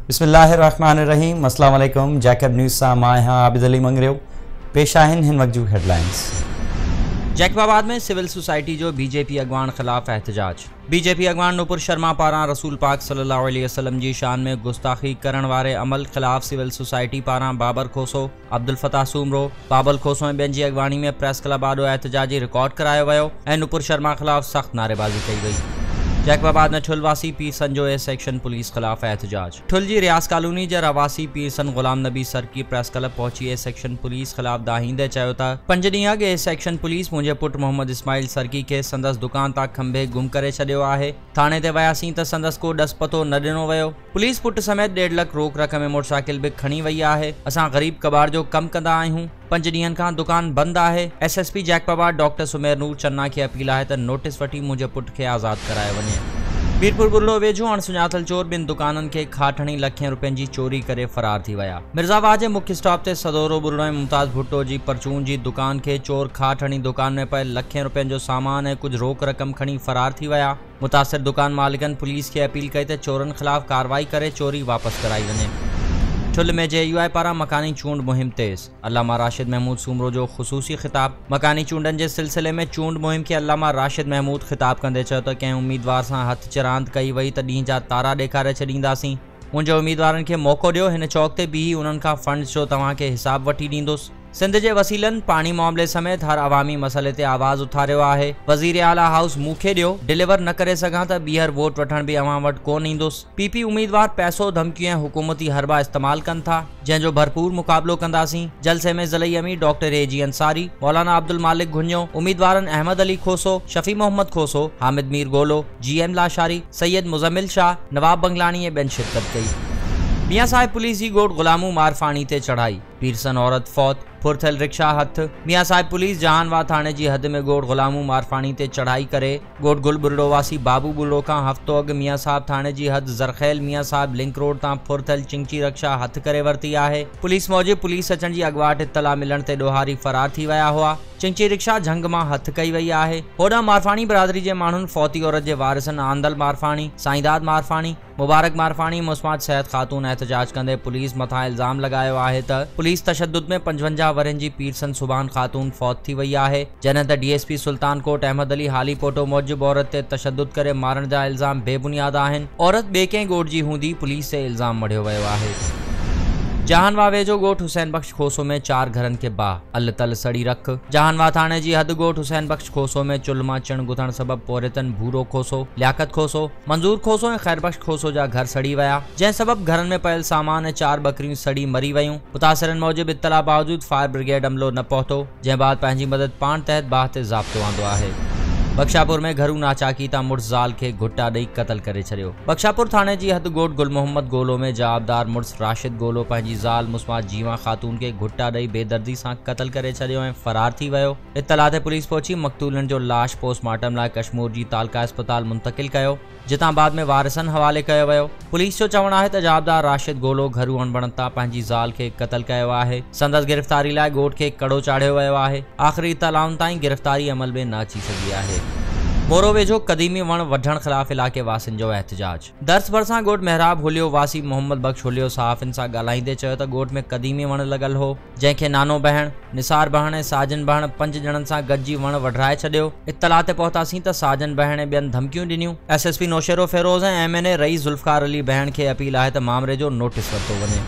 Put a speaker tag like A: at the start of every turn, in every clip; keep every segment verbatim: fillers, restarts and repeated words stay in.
A: बिस्मिल्लाहिर्रहमानिर्रहीम। अस्सलाम वालेकुम। जैकब न्यूज़ सां मां आहियां आबिद अली मंगरियो। पेश आहिनि हिन वक्त जूं हेडलाइंस।
B: जैकबाबाद में सिविल सोसाइटी जो बीजेपी अगवान ख़िलाफ़ एहतजाज। बीजेपी अगवान नुपुर शर्मा पारां रसूल पाक सल्लल्लाहु अलैहि वसल्लम जी शान में गुस्ताखी करण वारे अमल ख़िलाफ़ सिविल सोसाइटी पारां बाबर खोसो, अब्दुल फताह सूमरो, बाबल खोसो ऐं ॿियनि जी अगवानी में प्रेस क्लब आॾो एहतजाजी रिकॉर्ड करायो वियो ऐं नुपुर शर्मा ख़िलाफ़ सख़्त नारेबाज़ी कई वई। जैकबाबाद में ठुलवासी पीरसन जो ए सेक्शन पुलिस ख़िलाफ़ एहतजाज। ठुल जी रियास कॉलोनी जे रवासी पीरसन गुलाम नबी सर की प्रेस क्लब पहुंची ए सेक्शन पुलिस ख़िलाफ़ दाहींदे चयो त पंज ॾींहं अॻु ए सेक्शन पुलिस मुंहिंजे पुटु मोहम्मद इस्माइल सरकी खे संदसि दुकान तां खंभे गुम करे छॾियो आहे। थाणे ते वियासीं त संदसि को ॾस पतो न ॾिनो वियो। पुलिस पुट समेत ॾेढ लख रोक रक़म में मोटरसाइकिल भी खणी वई आहे। असां ग़रीब कबाड़ जो कमु कंदा आहियूं। पंज ॾींहनि खां दुकान बंदि आहे। S S P Jacobabad doctor Sumer Noor Channa खे अपील आहे त नोटिस वठी मुंहिंजे पुट खे आज़ादु करायो वञे। मीरपुर बुर्लो वेझो अणसुञातल चोर ॿिनि दुकाननि खे खाटणी लखें रुपयनि जी चोरी करे फरार थी विया। मिर्ज़ाबाद जे मुख्य स्टॉप ते सदोरो बुर्लो ऐं मुमताज़ भुट्टो जी परचून जी दुकान खे चोर खाटणी दुकान में पियल लखें रुपयनि जो सामान ऐं कुझु रोक रक़म खणी फरार थी विया। मुतासिर दुकान मालिकनि पुलिस खे अपील कई त चोरनि ख़िलाफ़ कार्रवाई करे चोरी वापसि कराई वञे। ठुल में जे यू आई पारां मकानी चूंड मुहिम तेज़। अल्लामा राशिद महमूद सूमरो जो ख़ुसूसी ख़िताब। मकानी चूंडनि जे सिलसिले में चूंड मुहिम खे अल्लामा राशिद महमूद ख़िताब कंदे चयो त कंहिं उम्मीदवार सां हथ चिरांद कई वई त ॾींहं जा तारा ॾेखारे छॾींदासीं। मुंहिंजे उम्मीदवारनि खे मौक़ो ॾियो। हिन चौक ते बीही उन्हनि खां फंड्स जो तव्हांखे हिसाब वठी ॾींदुसि। सिंध जे वसीलनि पाणी मामले समेत हर अवामी मसइले ते आवाज़ उथारियो आहे। वज़ीर आला हाउस मूंखे ॾियो, डिलीवर न करे सघां त ॿीहर वोट वठण बि अवां वटि कोन ईंदुसि। पीपी उम्मीदवार पैसो धमकियूं ऐं हुकूमती हरबा इस्तेमाल कनि था, जंहिंजो भरपूर मुक़ाबलो कंदासीं। जलसे में ज़लई अमी, डॉक्टर ए जी अंसारी, मौलाना अब्दुल मालिक घुन्यो, उम्मीदवारनि अहमद अली खोसो, शफी मोहम्मद खोसो, हामिद मीर गोलो, जी एम लाशारी, सैयद मुजम्मिल शाह, नवाब बंगलानी ऐं ॿियनि शिरकत कई। मियां साहिब पुलिस जी गोट गुलामू मारफाणी ते चढ़ाई। पीरसन औरत फौत, फुरथल रिक्शा हथ। मियां साहिब पुलिस जहानवा थाणे जी हद में गोट गुलामू मारफाणी ते चढ़ाई करे गोट गुल बुर्डो वासी बाबू बुर्डो खां हफ़्तो अॻु मियां साहिब थाणे जी हद ज़रख़ैल मियां साहिब लिंक रोड तां फुरथल चिंची रिक्शा हथ करे वरिती आहे। पुलिस मौजिब पुलिस अचण जी अॻुवाट इतला मिलण ते ॾोहारी फरार थी विया हुआ। चिंची रिक्शा झंग मां हथ कई वई आहे। होॾां मारफाणी बिरादरी जे माण्हुनि फौती औरत जे वारिसनि आंदल मारफाणी, साईंदाद मारफाणी, मुबारक मारफाणी, मुस्मात सेहत ख़ातून एहतजाज कंदे पुलिस मथां इल्ज़ाम लॻायो आहे त पुलिस तशद्दुद में पंजवंजाह वरनि जी पीरसन सुभान ख़ातून फौत थी वई आहे। जॾहिं त D S P Sultan Kot Ahmed Ali Hali Poto मूजिब औरत ते तशद्दुद करे मारण जा इल्ज़ाम बेबुनियाद आहिनि। औरत ॿिए कंहिं ॻोठ जी हूंदी, पुलिस ते इल्ज़ाम मढ़ियो वियो आहे। जहानवा वेझो ॻोठ हुसैन बख्श खोसो में चार घरनि खे बाह, अल तल सड़ी रख। जहानवा थाणे जी हद ॻोठ हुसैन बख्श खोसो में चुल्ह मां चिण गुथण सबबि पोरितन भूरो खोसो, लियाकत खोसो, मंजूर खोसो ऐं खैर बख्श खोसो जा घर सड़ी विया, जंहिं सबबि घरनि में पयल सामान ऐं चार बकरियूं सड़ी मरी वयूं। मुतासिरनि मौजिब इतला बावजूद फायर ब्रिगेड अमलो न पहुतो, जंहिं बाद पंहिंजी मदद पाण तहत बाह ते ज़ाब्तो आंदो आहे। बख्शापुर में घरू नाचाकी तां मुड़ुस ज़ाल खे घुटा ॾेई क़तल करे छॾियो। बख्शापुर थाणे जी हद ॻोठ गुल मोहम्मद गोलो में जवाबदार मुड़ुस राशिद गोलो पंहिंजी ज़ाल मुस्मात जीवा ख़ातून खे घुटा ॾेई बेदर्दी सां क़तल करे छॾियो ऐं फरार थी वियो। इत्तला ते पुलिस पहुची मक़तूलनि जो लाश पोस्टमार्टम लाइ कश्मीर जी तालका अस्पताल मुंतक़िल कयो, जितां बाद में वारिसनि हवाले कयो वियो। पुलिस जो चवणु आहे त जवाबदार राशिद गोलो घरू अणबणनि तां पंहिंजी ज़ाल खे क़तल कयो आहे। संदसि गिरफ़्तारी लाइ ॻोठ खे कड़ो चाढ़ियो वियो आहे। आख़िरी इत्तलाउनि ताईं गिरफ़्तारी अमल में न अची सघी आहे। मोरो वेझो क़दीमी वण वढण ख़िलाफ़ इलाइक़े वासियुनि जो एहतजाज। दर्स भरसां ॻोठ महराब हुलियो वासी मोहम्मद बख्श हुलियो सहाफ़ियुनि सां ॻाल्हाईंदे चयो त ॻोठ में क़दीमी वण लॻल हो, जंहिंखे नानो बहण, निसार बहण ऐं साजन बहण पंज ॼणनि सां गॾिजी वण वढराए छॾियो। इत्तला ते पहुतासीं त साजन बहण ऐं ॿियनि धमकियूं ॾिनियूं। S S P Naushahro Feroze ऐं M N A Rais Zulfiqar Ali Behan खे अपील आहे त मामले जो नोटिस वरितो वञे।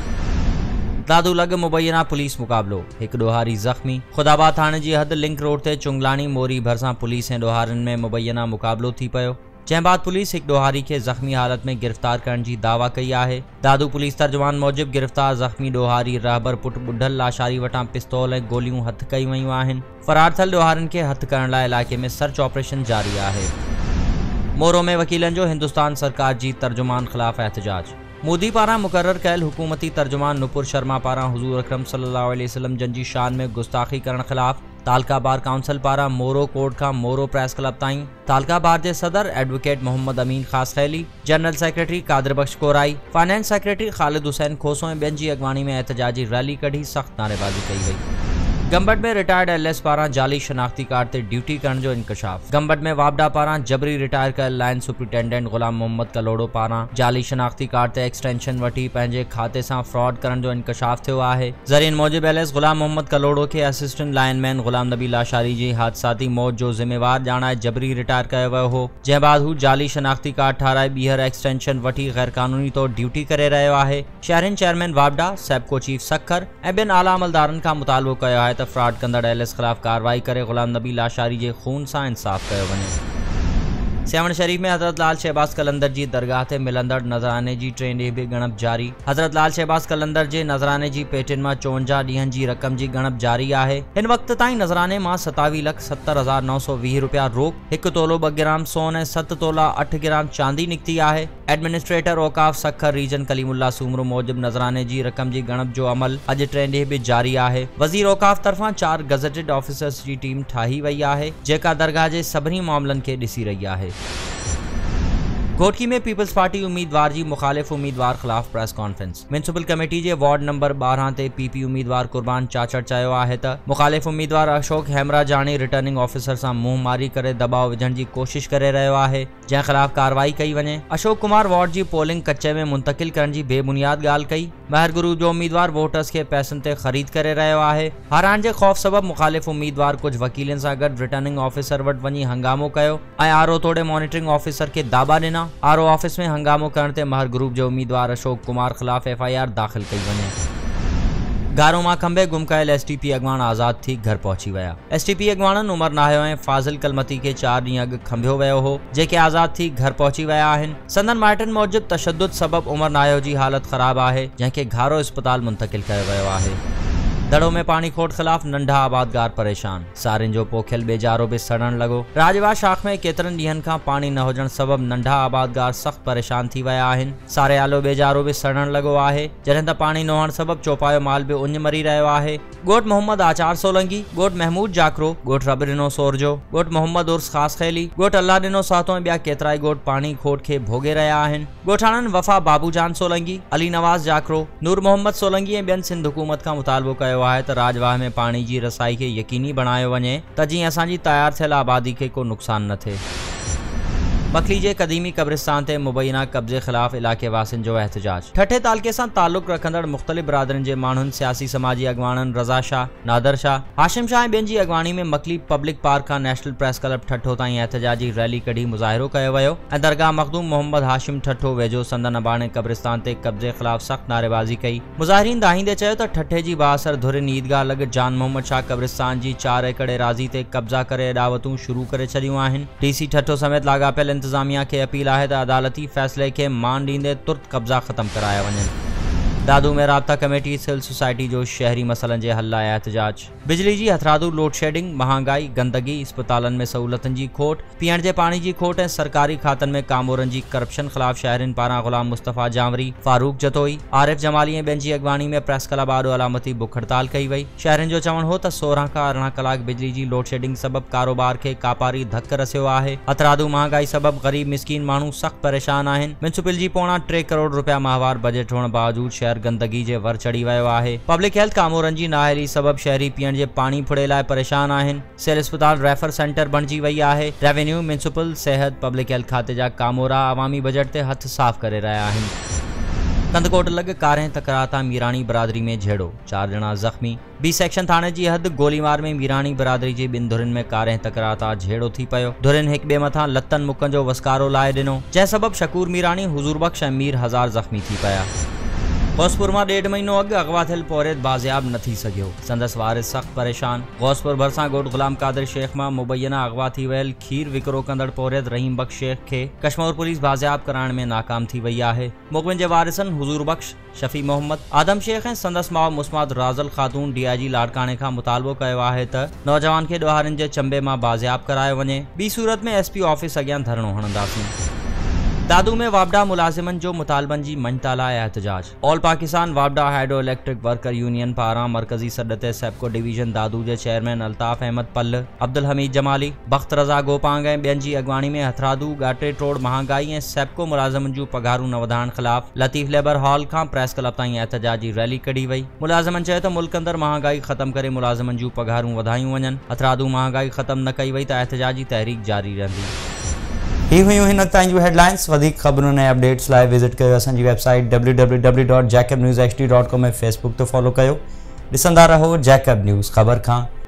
B: दादू लॻ मुबैना पुलिस मुक़ाबलो, हिकु ॾोहारी ज़ख़्मी। ख़ुदाबाद थाणे जी हद लिंक रोड ते चुंगलानी मोरी भरिसां पुलिस ऐं ॾोहारनि में मुबैना मुक़ाबलो थी पियो, जंहिं बाद पुलिस हिकु ॾोहारी खे ज़ख़्मी हालत में गिरफ़्तार करण जी दावा कई आहे। दादू पुलिस तर्जुमान मूजिब गिरफ़्तार ज़ख़्मी ॾोहारी रहबर पुट ॿुढल लाशारी वटां पिस्तौल ऐं गोलियूं हथ कई वयूं आहिनि। फरार थियल ॾोहारनि खे हथ करण लाइ इलाइक़े में सर्च ऑपरेशन जारी आहे। मोरो में वकीलनि जो हिंदुस्तान सरकार जी तर्जुमान ख़िलाफ़ एहतजाज। मोदी पारां मुक़रर कयल हुकूमती तर्जुमान नुपुर शर्मा पारां हुज़ूर अकरम सल्लल्लाहु अलैहि वसल्लम जन जी शान में गुस्ताखी करण ख़िलाफ़ तालका बार काउंसिल पारां मोरो कोर्ट खां मोरो प्रेस क्लब ताईं तालका बार जे सदर advocate Mohammad Amin Khaskheli, general secretary Qadir Bakhsh Korai, finance secretary Khalid Hussain खोसो ऐं ॿियनि जी अॻवानी में एहतजाजी रैली कढी सख़्त नारेबाज़ी कई वई। गंबट में रिटायर्ड एल एस पारां जाली शनाख्ती कार्ड ते ड्यूटी करण जो इंकशाफ। गंबट में वापडा पारां जबरी रिटायर कयल लाइन सुपरिटेंडेंट गुलाम मोहम्मद कलोड़ो पारां जाली शनाख्ती कार्ड ते एक्सटेंशन वठी पंहिंजे खाते सां फ्रॉड करण जो इंकशाफ थियो आहे। ज़रीअनि मूजिब एल एस गुलाम मोहम्मद कलोड़ो खे असिस्टेंट लाइनमैन गुलाम नबी लाशारी जी हादसाती मौत जो ज़िम्मेवार ॼाणाए जबरी रिटायर कयो वियो हो, जंहिं बाद हू जाली शनाख्ती कार्ड ठाराए ॿीहर एक्सटेंशन वठी गैर कानूनी तौर ड्यूटी करे रहियो आहे। शहरनि चेयरमैन वापडा, सेबको चीफ सखर ऐं ॿियनि आला अमलदारनि खां मुतालबो कयो आहे त फ्रॉड कंदड़ एल एस खिलाफ कार्रवाई करे गुलाम नबी लाशारी जे खून सां इंसाफ कयो वञे। सेवन शरीफ में हज़रत लाल शहबाज कलंदर जी दरगाह ते मिलंदड़ नज़राने जी टे ॾींहं बि ॻणप जारी। हज़रत लाल शहबाज कलंदर जे नज़राने जी पेटियुनि मां चोवंजाह ॾींहनि जी रक़म जी ॻणप जारी आहे। हिन वक़्त ताईं नज़राने मां सतावीह लख सत्तर हज़ार नौ सौ वीह रुपया रोक, हिकु तोलो ॿ ग्राम सोन ऐं सत तोला अठ ग्राम चांदी निकिती आहे। एडमिनिस्ट्रेटर औकाफ सखर रीजन कलीमुल्ला सूमरो मूजिब नज़राने जी रक़म जी ॻणप जो अमल अॼु टे ॾींहं बि जारी आहे। वज़ीर औकाफ तरफ़ां चार गज़टेड ऑफिसर्स जी टीम ठाही वई आहे, जेका दरगाह जे सभिनी मामलनि खे ॾिसी रही आहे। घोटकी में पीपल्स पार्टी उम्मीदवार जी मुखालिफ उम्मीदवार खिलाफ प्रेस कॉन्फ्रेंस। म्यूनिसिपल कमेटी जे वार्ड नंबर बारह ते पीपी उम्मीदवार कुर्बान चाचड़ चयो आहे त मुखालिफ उम्मीदवार अशोक हेमरा जानी रिटर्निंग ऑफिसर सां मुंह मारी करे दबाव विझण जी कोशिश करे रहियो आहे, जंहिं खिलाफ कार्रवाई कई वञे। अशोक कुमार वार्ड जी पोलिंग कच्चे में मुंतकिल करण जी बेबुनियाद ॻाल्हि कई। महर गुरू जो उम्मीदवार वोटर्स खे पैसनि ते ख़रीद करे रहियो आहे। हाराइण जे ख़ौफ़ सबब मुखालिफ उम्मीदवार कुझु वकीलनि सां गॾु रिटर्निंग ऑफिसर वटि वञी हंगामो कयो ऐं आरो तोड़े मॉनिटरिंग ऑफिसर खे दाबा ॾिना। आरो ऑफिस में हंगामो करण ते महर ग्रुप जो उम्मीदवार अशोक कुमार खिलाफ एफ आई आर दाख़िल कई वञे। गारो मां खंबे गुम कयल एस टी पी अॻवान आज़ाद थी घर पहुची विया। एस टी पी अॻवाननि उमर नाहियो ऐं फाज़िल कलमती खे चार ॾींहं अॻु खंबियो वियो हो, जेके आज़ाद थी घर पहुची विया आहिनि। संदन माइटनि मूजिब तशद्दुद सबब उमर नाहियो जी हालत ख़राब आहे, जंहिंखे घारो अस्पताल मुंतकिल कयो वियो आहे। दड़ो में पानी खोट खिलाफ नंढा आबादगार परेशान, सारिन जो पोखियल बेजारो भी सड़न लगो। राजवा शाख में केतरनि ॾींहनि खां पानी न हुजण सबब नंढा आबादगार सख्त परेशान थी विया आहिनि। सारे आलो बेजारो भी सड़न लगो आहे, जॾहिं त पानी न हुअण सबब चौपायो माल भी उञ मरी रहियो आहे। गोट मोहम्मद आचार सोलंगी, गोट महमूद जाकरो, गोट रब ॾिनो सोरजो, गोट मोहम्मद उर्स ख़ास खैली, गोट अल्लाह ॾिनो सातो ऐं ॿिया केतिराई गोट पानी खोट खे भोगे रहिया आहिनि। गोठाणनि वफ़ा बाबूजान सोलंगी, अली नवाज़ जाकरो, नूर मोहम्मद सोलंगी ऐं ॿियनि सिंध हुकूमत खां मुतालबो कयो आहे त राजवाह में पानी जी रसाई खे यकीनी बणायो वञे त जीअं असांजी तयार थियल आबादी खे को नुक़सान न थिए। बखली जे क़दीमी कब्रिस्तान ते मुबैना कब्ज़े ख़िलाफ़ इलाके वासियुनि जो एहतजाज। ठठे तालके सां ताल्लुक़ रखंदड़ मुख़्तलिफ़ बिरादरियुनि जे माण्हुनि सियासी समाजी अॻवाननि रज़ा शाह, नादर शाह, हाशिम शाह ऐं ॿियनि जी अॻवानी में मखली पब्लिक पार्क खां नेशनल प्रेस क्लब ठठो ताईं एहतजाजी रैली कढी मुज़ाहिरो कयो वियो ऐं दरगाह मखदूम मोहम्मद हाशिम ठठो वेझो संदन अबाणे कब्रिस्तान ते कब्ज़े ख़िलाफ़ सख़्त नारेबाज़ी कई। मुज़ाहिरीन दाहींदे चयो त ठठे जी बाअसर धुरिन ईदगाह लॻ जान मोहम्मद शाह कब्रिस्तान जी चार एकड़ एराज़ी ते कब्ज़ा करे अॾावतूं शुरू करे छॾियूं आहिनि। डी सी ठठो समेत लाॻापियल इंतज़ामिया खे अपील आहे त अदालती फ़ैसिले खे मान ॾींदे तुर्त कब्ज़ा ख़त्म कराया वञनि। दादू में राब्ता कमेटी सिविल सोसाइटी जो शहरी मसइलनि जे हल लाइ एहतजाज। बिजली जी हथरादू लोड शेडिंग, महांगाई, गंदगी, अस्पतालनि में सहूलतनि जी खोट, पीअण जे पाणी जी खोट ऐं सरकारी खातनि में कामोरनि जी करप्शन ख़िलाफ़ शहरिन पारां गुलाम मुस्तफ़ा जामरी, फारूक जतोई, आरिफ जमाली ऐं ॿियनि जी अॻवानी में प्रेस क्लब आॾो अलामती बुख हड़ताल कई वई। शहरिन जो चवणु हो त सोरहं खां अरिड़हं कलाक बिजली जी लोड शेडिंग सबब कारोबार खे कापारी धक रसियो आहे। हथरादू महांगाई सबब ग़रीब मिसकीन माण्हू सख़्त परेशान आहिनि। म्यूनिसिपल जी पोणा टे करोड़ रुपया माहवार बजट हुअण बावजूद शहर गंदगी जे वर चढ़ी वियो आहे। पब्लिक हेल्थ कामोरनि जी नाअहली सबब शहरी पीअण जे पाणी फुड़े लाइ परेशान आहिनि। सिविल अस्पताल रेफर सेंटर बणिजी वई आहे। रेवेन्यू, म्यूनिसिपल, सिहत, पब्लिक हेल्थ खाते जा कामोरा अवामी बजट ते हथ साफ़ करे रहिया आहिनि। कंदकोट लॻ कारें तकरार तां मीराणी बिरादरी में झेड़ो, चार ॼणा ज़ख़्मी। बी सेक्शन थाणे जी हद गोलीमार में मीराणी बिरादरी जी ॿिनि धुरिन में कारें तकरार तां झेड़ो थी पियो। धुरिन हिक ॿिए मथां लतनि मुकनि जो वसकारो लाए ॾिनो, जंहिं सबब शकूर मीराणी, हुज़ूर बख्श ऐं मीर हज़ार ज़ख़्मी थी पिया। गौसपुर मां ॾेढ महीनो अॻु अगवा थियल पौरेत बाज़ियाब न थी सघियो, संदसि वारिस सख़्त परेशान। गौसपुर भरिसां ॻोठ गुलाम कादिर शेख मां मुबैना अगवा थी वियल खीर विकिरो कंदड़ पौरेत रहीम बख्श शेख खे कश्मीर पुलिस बाज़ियाब कराइण में नाकाम थी वई आहे। मुक़बिन जे वारिसनि हुज़ूर बख्श, शफ़ी मोहम्मद, आदम शेख ऐं संदसि माउ मुस्मात राज़ल ख़ातून डी आई जी लाड़काणे खां मुतालबो कयो आहे त नौजवान खे ॾोहारिन जे चंबे मां बाज़ियाब करायो वञे, ॿी सूरत में एस पी ऑफिस अॻियां धरणो हणंदासीं। दादू में वापडा मुलाजिमन जो मुतालबन जी मंजताला एहतजाज। ऑल पाकिस्तान वापडा हाइड्रो इलेक्ट्रिक वर्कर यूनियन पारां मरकजी सदते सेपको डिवीजन दादू जे चेयरमैन अल्ताफ अहमद पल, अब्दुल हमीद जमाली, बख्त रज़ा गोपांग ऐं ॿियनि जी अॻवानी में हथरादू गाटे टोड़ महांगाई ऐं सेपको मुलाज़िमन जूं पघारूं न वधाइण ख़िलाफ़ लतीफ़ लेबर हॉल खां प्रेस क्लब ताईं एहतजाजी रैली कढी वई। मुलाज़िमन चयो त मुल्क अंदर महांगाई ख़त्म करे मुलाज़िमन जूं पघारूं वधायूं वञनि। हथरादू महांगाई ख़त्म न कई वई त एहतजाजी तहरीक जारी रहंदी।
A: ही हुयूं हिन वक़्त ताईं जूं हेडलाइंस। वधीक ख़बरुनि ऐं अपडेट्स लाइ विज़िट कयो असांजी website W W W dot Jacob News H D dot com ऐं फेसबुक ते फॉलो कयो। ॾिसंदा रहो जैकब न्यूज़, ख़बर खां